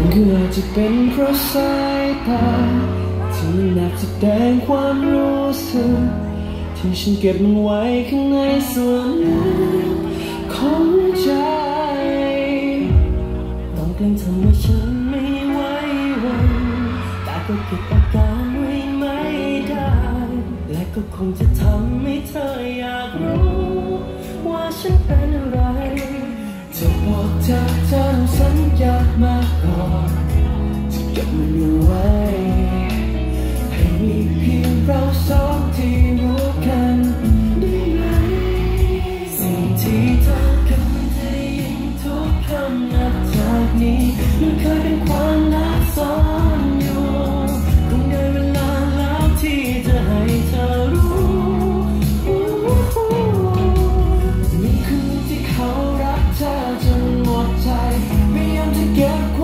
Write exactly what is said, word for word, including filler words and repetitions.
คืออาจจะเป็นเพราะสายตาที่มันแอบแสดงความรู้สึกที่ฉันเก็บมันไว้ข้างในส่วนลึกของใจลองเกรงทำว่าฉันไม่ไว้วันแต่ก็เก็บอาการไว้ไม่ได้และก็คงจะทำให้เธออยากรู้ว่าฉันเป็นอะไรจะบอกเธอเธอต้องสัญญามาก่อนจะเก็บมันเอาไว้ให้มีเพียงเราสองที่รู้กันได้ไหมสิ่งที่เธอกำลังจะได้ยินทุกคำนับจากนี้มันเคยเป็นความลับซ่อนอยู่คงได้เวลาแล้วที่จะให้เธอรู้มีคืนที่เขารักเธอจนหมดใจพยายามจะเก็บ